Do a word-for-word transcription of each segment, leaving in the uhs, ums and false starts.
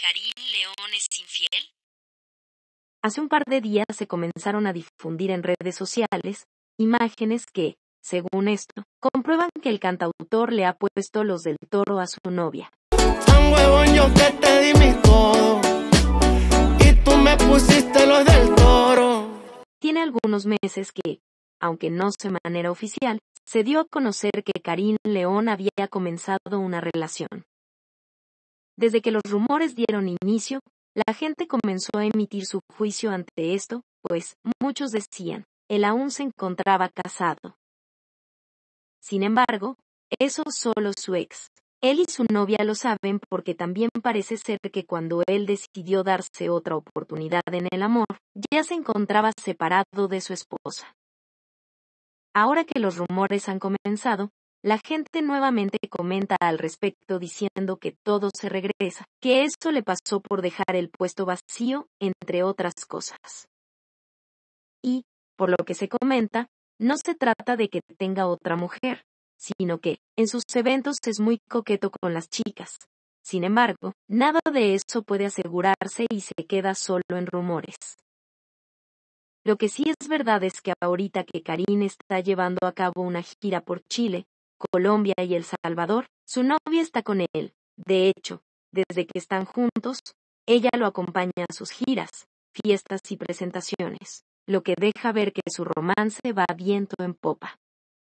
Karim León es infiel? Hace un par de días se comenzaron a difundir en redes sociales imágenes que, según esto, comprueban que el cantautor le ha puesto los del Toro a su novia. Tan huevón yo que te di mi todo, y tú me pusiste los del Toro. Tiene algunos meses que, aunque no de manera oficial, se dio a conocer que Karim León había comenzado una relación. Desde que los rumores dieron inicio, la gente comenzó a emitir su juicio ante esto, pues, muchos decían, él aún se encontraba casado. Sin embargo, eso solo su ex. Él y su novia lo saben porque también parece ser que cuando él decidió darse otra oportunidad en el amor, ya se encontraba separado de su esposa. Ahora que los rumores han comenzado, la gente nuevamente comenta al respecto diciendo que todo se regresa, que eso le pasó por dejar el puesto vacío, entre otras cosas. Y, por lo que se comenta, no se trata de que tenga otra mujer, sino que, en sus eventos es muy coqueto con las chicas. Sin embargo, nada de eso puede asegurarse y se queda solo en rumores. Lo que sí es verdad es que ahorita que Karim está llevando a cabo una gira por Chile, Colombia y El Salvador, su novia está con él. De hecho, desde que están juntos, ella lo acompaña a sus giras, fiestas y presentaciones, lo que deja ver que su romance va viento en popa.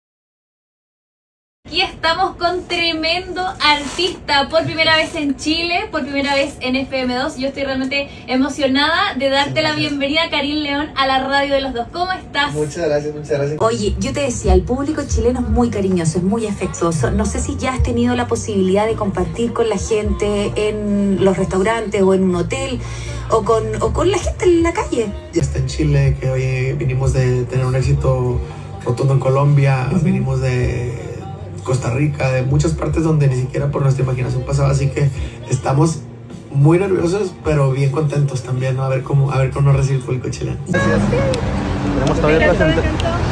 Aquí estamos con tremendo artista, por primera vez en Chile, por primera vez en F M dos. Yo estoy realmente emocionada de darte la bienvenida, Karim León, a la radio de los dos. ¿Cómo estás? Muchas gracias, muchas gracias. Oye, yo te decía, el público chileno es muy cariñoso, es muy afectuoso. No sé si ya has tenido la posibilidad de compartir con la gente en los restaurantes o en un hotel o con, o con la gente en la calle. Ya está en Chile, que hoy vinimos de tener un éxito rotundo en Colombia, uh-huh. Venimos de Costa Rica, de muchas partes donde ni siquiera por nuestra imaginación pasaba, así que estamos muy nerviosos, pero bien contentos también, ¿no? A ver cómo, a ver cómo nos recibe el público chileno. Gracias. Tenemos todavía presente.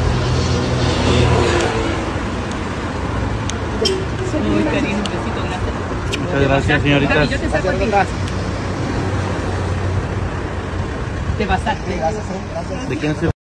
Muy Karim, un besito, gracias. Muchas gracias, señorita. Yo te saco aquí. Te pasaste. ¿De quién se